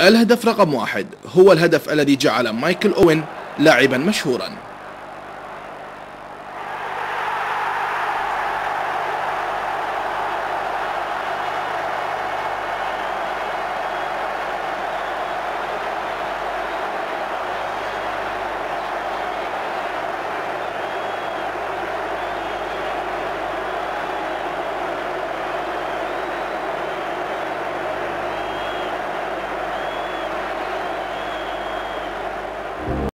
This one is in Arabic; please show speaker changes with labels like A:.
A: الهدف رقم 1 هو الهدف الذي جعل مايكل أوين لاعبا مشهورا.